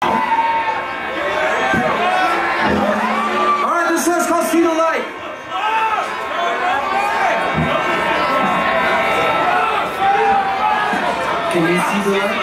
Alright, this one's called See the Light. Can you see the light?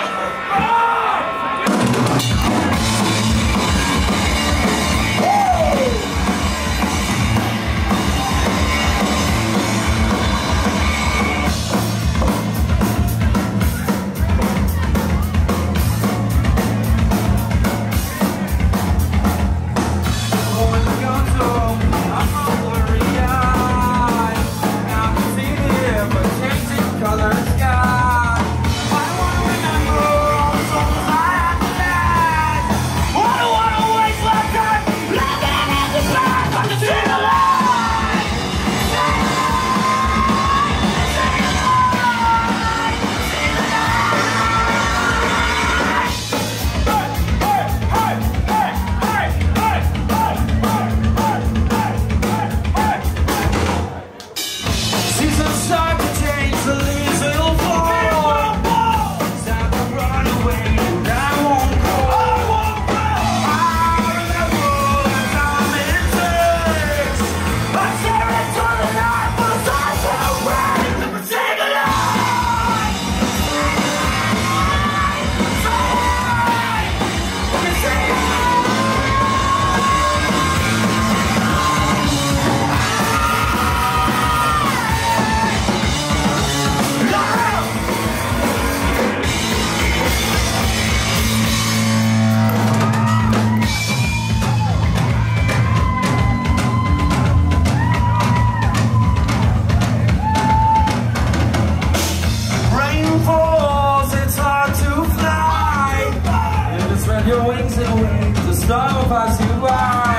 Your wings and wings, the star pass you by.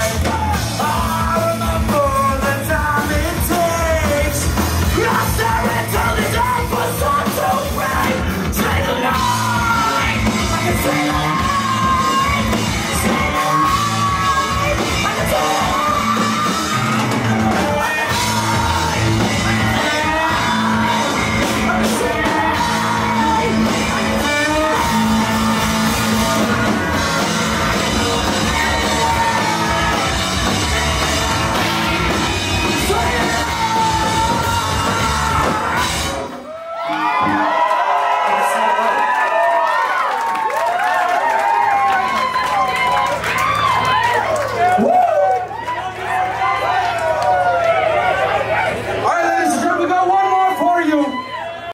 I remember the time it takes. I'll stare until the day for sun to break. Say the light, I can say the light.